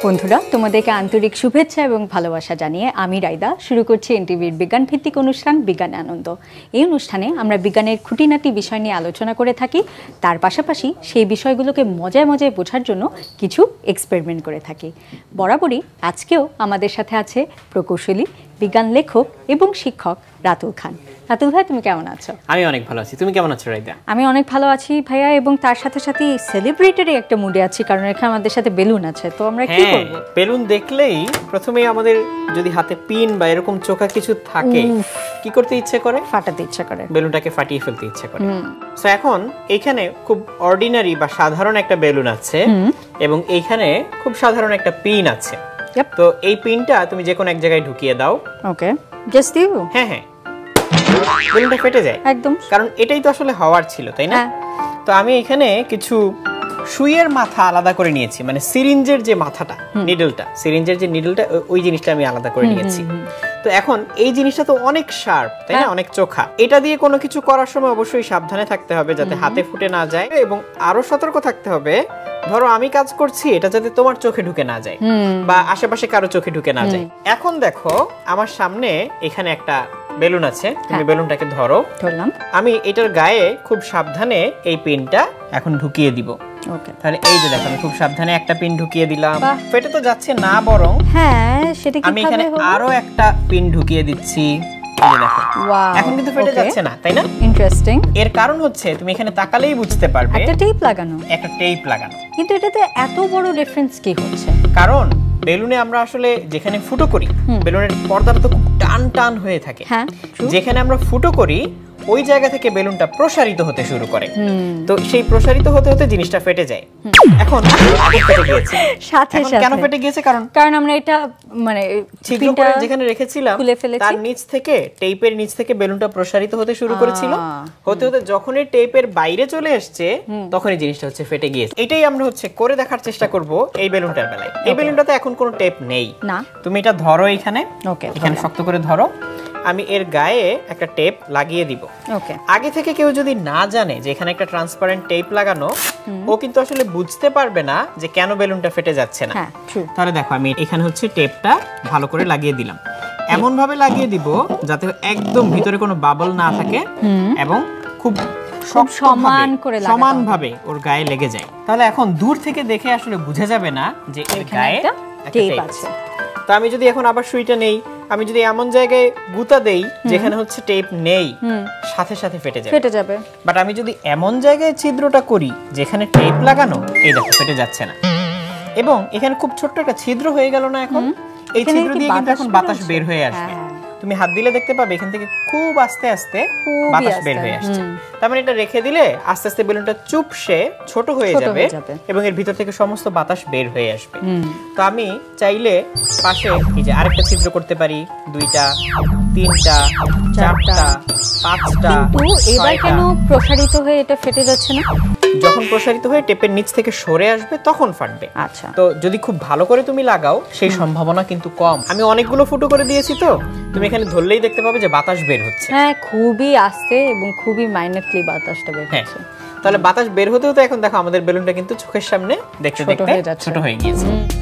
বন্ধুরা তোমাদেরকে আন্তরিক শুভেচ্ছা এবং ভালোবাসা জানিয়ে আমি রাইদা শুরু করছি এনটিভির বিজ্ঞান ভিত্তিক অনুষ্ঠান বিজ্ঞান আনন্দ। এই অনুষ্ঠানে আমরা বিজ্ঞানের খুঁটিনাটি বিষয় নিয়ে আলোচনা করে থাকি, তার পাশাপাশি সেই বিষয়গুলোকে মজায় মজায় বোঝার জন্য কিছু এক্সপেরিমেন্ট করে থাকি। বরাবরই আজকেও আমাদের সাথে আছে প্রকৌশলী, বিজ্ঞান লেখক এবং শিক্ষক রাতুল খান। রাতুল ভাই, তুমি কেমন আছো? আমি অনেক ভালো আছি, তুমি কেমন আছো রাইদা? আমি অনেক ভালো আছি ভাইয়া, এবং তার সাথে সাথে সেলিব্রেটরি একটা মুডে আছি, কারণ এখানে আমাদের সাথে বেলুন আছে। তো আমরা কি করব? বেলুন দেখলেই প্রথমেই আমাদের যদি হাতে পিন বা এরকম চোখা কিছু থাকে, কি করতে ইচ্ছে করে? ফাটাতে ইচ্ছে করে, বেলুনটাকে ফাটিয়ে ফেলতে ইচ্ছে করে। সো এখন এইখানে খুব অর্ডিনারি বা সাধারণ একটা বেলুন আছে এবং এইখানে খুব সাধারণ একটা পিন আছে। তো এই পিনটা তুমি যে কোনো এক জায়গায় ঢুকিয়ে দাও। Okay, just you. হ্যাঁ হ্যাঁ, বেলুনটা ফেটে যায় একদম, কারণ এটাই তো আসলে হওয়ার ছিল, তাই না? তো আমি এখানে কিছু সুইয়ের মাথা আলাদা করে নিয়েছি, মানে সিরিঞ্জের যে মাথাটা, নিডলটা, সিরিঞ্জের যে নিডলটা, ওই জিনিসটা আমি আলাদা করে নিয়েছি। তো এখন এই জিনিসটা তো অনেক শার্প, তাই না? অনেক চোখা। এটা দিয়ে কোনো কিছু করার সময় অবশ্যই সাবধানে থাকতে হবে যাতে হাতে ফুটে না যায়, এবং আরো সতর্ক থাকতে হবে। ধরো আমি কাজ করছি, এটা যাতে তোমার চোখে ঢুকে না যায় বা আশেপাশে কারো চোখে ঢুকে না যায়। এখন দেখো আমার সামনে এখানে একটা বেলুন আছে, তুমি বেলুনটাকে ধরো। ধরলাম। আমি এটার গায়ে খুব সাবধানে এই পিনটা এখন ঢুকিয়ে দিব। ওকে, তাহলে এই যে দেখো আমি খুব সাবধানে একটা পিন ঢুকিয়ে দিলাম। ফেটে তো যাচ্ছে না, বরং হ্যাঁ সেটা কি, আমি এখানে আরো একটা পিন ঢুকিয়ে দিচ্ছি। এই দেখো, এখন কিন্তু ফেটে যাচ্ছে না, তাই না? ইন্টারেস্টিং। এর কারণ হচ্ছে তুমি এখানে তাকালেই বুঝতে পারবে একটা টেপ লাগানো, একটা টেপ লাগানো। কিন্তু এটাতে এত বড় ডিফারেন্স কি হচ্ছে? কারণ বেলুনে আমরা আসলে যেখানে ফুটো করি, বেলুনের পর্দাটা তো খুব টান টান হয়ে থাকে। যেখানে আমরা ফুটো করি ওই জায়গা থেকে বেলুনটা প্রসারিত হতে শুরু করে। তো সেই প্রসারিত হতে হতে জিনিসটা ফেটে যায়। এখন ফেটে গিয়েছে। সাথে সাথে কেন ফেটে গিয়েছে? কারণ আমরা এটা মানে ছিদ্র করে যেখানে রেখেছিলাম তার নিচ থেকে, টেপের নিচ থেকে বেলুনটা প্রসারিত হতে শুরু করেছিল। হতে হতে যখনই টেপের বাইরে চলে আসছে তখনই জিনিসটা হচ্ছে ফেটে গিয়েছে। এটাই আমরা হচ্ছে করে দেখার চেষ্টা করব এই বেলুনটার বেলায়। এই বেলুনটাতে এখন কোনো টেপ নেই। তুমি এটা ধরো, এখানে এখানে শক্ত করে ধরো। আমি এর গায়ে একটা টেপ লাগিয়ে দিব। ওকে, আগে থেকে কেউ যদি না জানে যে এখানে একটা ট্রান্সপারেন্ট টেপ লাগানো, ও কিন্তু আসলে বুঝতে পারবে না যে কেন বেলুনটা ফেটে যাচ্ছে না। তাহলে দেখো আমি এখানে হচ্ছে টেপটা ভালো করে লাগিয়ে দিলাম। এমন ভাবে লাগিয়ে দিব যাতে একদম ভিতরে কোনো বাবল না থাকে এবং খুব সমানভাবে ওর গায়ে লেগে যায়। তাহলে এখন দূর থেকে দেখে আসলে বোঝা যাবে না যে এর গায়ে একটা টেপ আছে। তো আমি যদি এখন আবার সুইটা নেই, আমি যদি এমন জায়গায় গুতা দেই যেখানে হচ্ছে টেপ নেই, সাথে সাথে ফেটে যাবে। বাট আমি যদি এমন জায়গায় ছিদ্রটা করি যেখানে টেপ লাগানো, এই দেখো ফেটে যাচ্ছে না। এবং এখানে খুব ছোট্ট একটা ছিদ্র হয়ে গেল না? এখন এই ছিদ্র দিয়ে কিন্তু এখন বাতাস বের হয়ে আসবে। তুমি হাত দিলে দেখতে পাবে এখান থেকে খুব আস্তে আস্তে বাতাস বের হয়ে আসছে। তার মানে এটা রেখে দিলে আস্তে আস্তে বেলুনটা চুপসে ছোট হয়ে যাবে এবং এর ভিতর থেকে সমস্ত বাতাস বের হয়ে আসবে। তো আমি চাইলে পাশে এই যে আরেকটা ছিদ্র করতে পারি, 2টা, 3টা, 4টা, 5টা। কিন্তু এবার কেন প্রসারিত হয়ে এটা ফেটে যাচ্ছে না? যখন প্রসারিত হয়ে টেপের নিচ থেকে সরে আসবে তখন ফাটবে। আচ্ছা, তো যদি খুব ভালো করে তুমি লাগাও সেই সম্ভাবনা কিন্তু কম। আমি অনেকগুলো ফুটো করে দিয়েছি, তো তুমি এখানে ধরলেই দেখতে পাবে যে বাতাস বের হচ্ছে। হ্যাঁ, খুবই আস্তে এবং খুবই মাইনারলি বাতাসটা বের হচ্ছে। তাহলে বাতাস বের হতে হতে এখন দেখো আমাদের বেলুনটা কিন্তু চোখের সামনে দেখতে দেখতে ছোট হয়ে গিয়েছে।